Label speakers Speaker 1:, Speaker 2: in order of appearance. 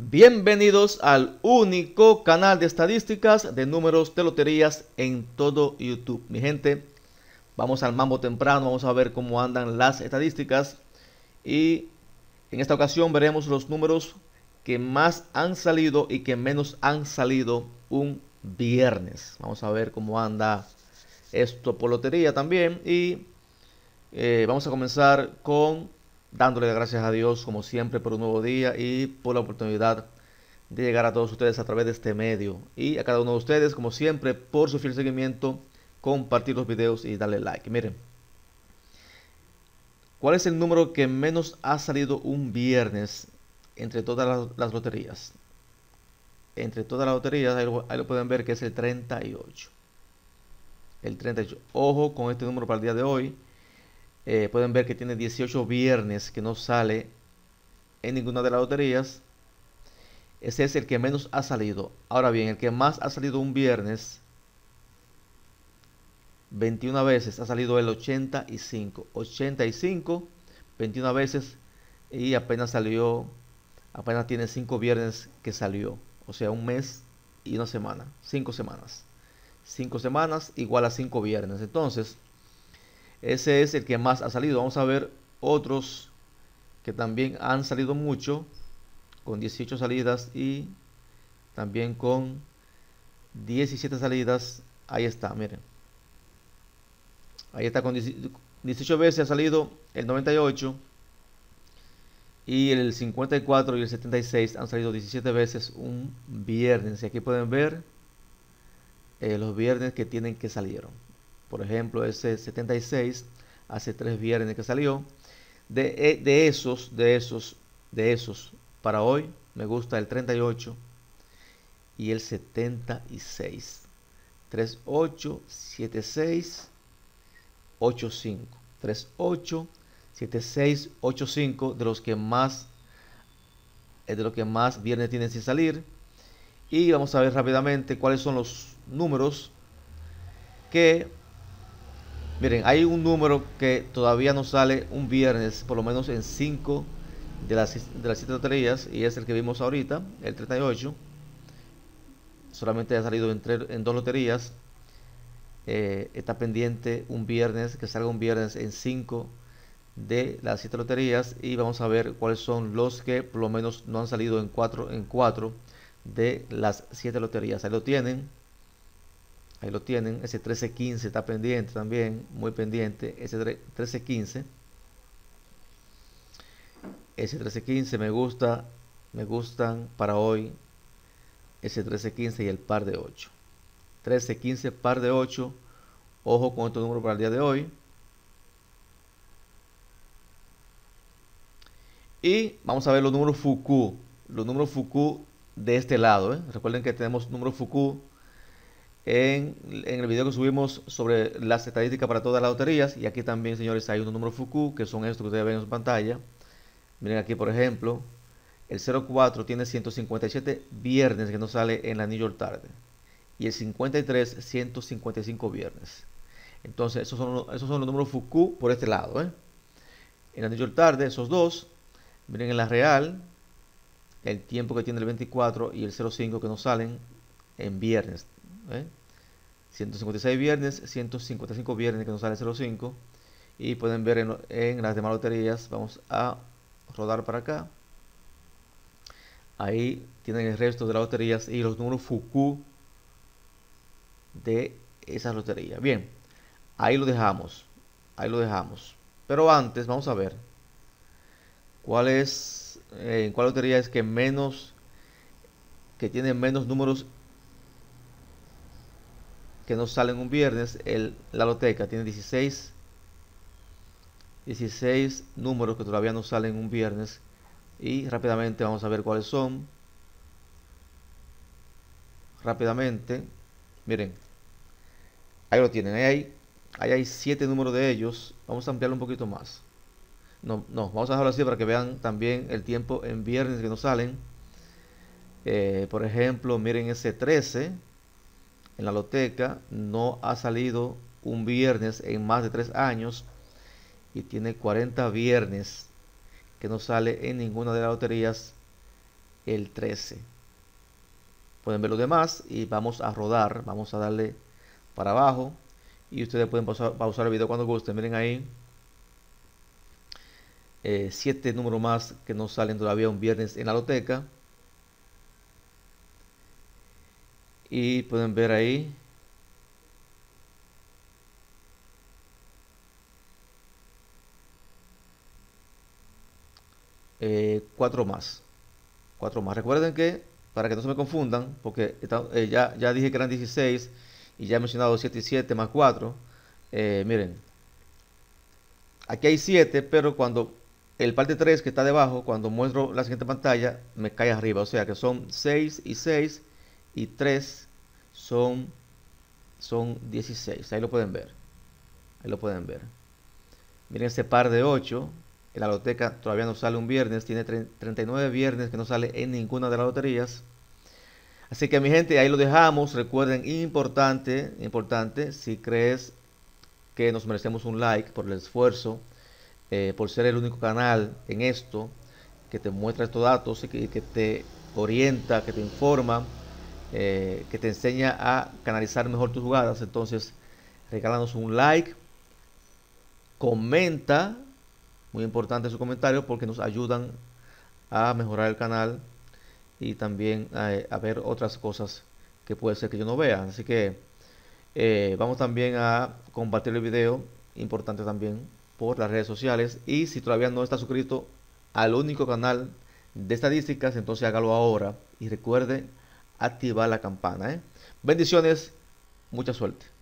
Speaker 1: Bienvenidos al único canal de estadísticas de números de loterías en todo YouTube. Mi gente, vamos al mambo temprano, vamos a ver cómo andan las estadísticas y en esta ocasión veremos los números que más han salido y que menos han salido un viernes. Vamos a ver cómo anda esto por lotería también y vamos a comenzar con dándole gracias a Dios como siempre por un nuevo día y por la oportunidad de llegar a todos ustedes a través de este medio y a cada uno de ustedes como siempre por su fiel seguimiento, compartir los videos y darle like. Miren, ¿cuál es el número que menos ha salido un viernes entre todas las loterías? Entre todas las loterías, ahí lo pueden ver que es el 38. El 38. Ojo con este número para el día de hoy. Pueden ver que tiene 18 viernes que no sale en ninguna de las loterías. Ese es el que menos ha salido. Ahora bien, el que más ha salido un viernes, 21 veces ha salido el 85. 85, 21 veces y apenas salió, apenas tiene 5 viernes que salió. O sea, un mes y una semana. 5 semanas. 5 semanas igual a 5 viernes. Entonces, ese es el que más ha salido. Vamos a ver otros que también han salido mucho, con 18 salidas y también con 17 salidas. Ahí está, miren. Ahí está con 18 veces ha salido el 98 y el 54 y el 76 han salido 17 veces un viernes. Y aquí pueden ver los viernes que tienen que salieron. Por ejemplo, ese 76 hace 3 viernes que salió. De esos, para hoy me gusta el 38 y el 76. 38, 76, 85. 38, 76, 85 de los que más viernes tienen sin salir. Y vamos a ver rápidamente cuáles son los números que... Miren, hay un número que todavía no sale un viernes, por lo menos en 5 de las 7 loterías, y es el que vimos ahorita, el 38. Solamente ha salido en 2 loterías. Está pendiente un viernes, que salga un viernes en 5 de las 7 loterías. Y vamos a ver cuáles son los que por lo menos no han salido en 4 de las 7 loterías. Ahí lo tienen. Ahí lo tienen, ese 1315 está pendiente también, muy pendiente, ese 1315. Ese 1315 me gustan para hoy, ese 1315 y el par de 8. 1315, par de 8, ojo con estos números para el día de hoy. Y vamos a ver los números Fuku de este lado. Recuerden que tenemos números Fuku en el video que subimos sobre las estadísticas para todas las loterías. Y aquí también, señores, hay unos números Fuku que son estos que ustedes ven en su pantalla. Miren aquí, por ejemplo, el 04 tiene 157 viernes que no sale en la New York tarde. Y el 53, 155 viernes. Entonces, esos son los números Fuku por este lado. En la New York tarde, esos dos. Miren en la real, el tiempo que tiene el 24 y el 05 que no salen en viernes. 156 viernes, 155 viernes que nos sale 05. Y pueden ver en las demás loterías. Vamos a rodar para acá. Ahí tienen el resto de las loterías y los números Fuku de esas loterías. Bien, ahí lo dejamos. Ahí lo dejamos. Pero antes vamos a ver cuál lotería es que tiene menos números que no salen un viernes. La loteca tiene 16 números que todavía no salen un viernes. Y rápidamente vamos a ver cuáles son. Rápidamente, miren, ahí lo tienen. Ahí hay 7 números de ellos. Vamos a ampliarlo un poquito más. No, vamos a dejarlo así para que vean también el tiempo en viernes que no salen. Por ejemplo, miren ese 13 en la loteca no ha salido un viernes en más de 3 años y tiene 40 viernes que no sale en ninguna de las loterías el 13. Pueden ver los demás y vamos a rodar. Vamos a darle para abajo y ustedes pueden pausar el video cuando gusten. Miren ahí, 7 números más que no salen todavía un viernes en la loteca. Y pueden ver ahí cuatro más. Recuerden que, para que no se me confundan, porque ya dije que eran 16 y ya he mencionado 7 y 7 más 4. Miren, aquí hay 7, pero cuando el parte 3 que está debajo, cuando muestro la siguiente pantalla, me cae arriba. O sea que son 6 y 6 y 3 son 16. Ahí lo pueden ver. Miren ese par de 8. En la loteca todavía no sale un viernes. Tiene 39 viernes que no sale en ninguna de las loterías. Así que mi gente, ahí lo dejamos. Recuerden, importante, si crees que nos merecemos un like por el esfuerzo, por ser el único canal en esto que te muestra estos datos y que te orienta, que te informa, que te enseña a canalizar mejor tus jugadas. Entonces, regálanos un like, comenta, muy importante su comentario porque nos ayudan a mejorar el canal y también a ver otras cosas que puede ser que yo no vea. Así que vamos también a compartir el video, importante también, por las redes sociales. Y si todavía no está suscrito al único canal de estadísticas, entonces hágalo ahora y recuerde activar la campana. Bendiciones, mucha suerte.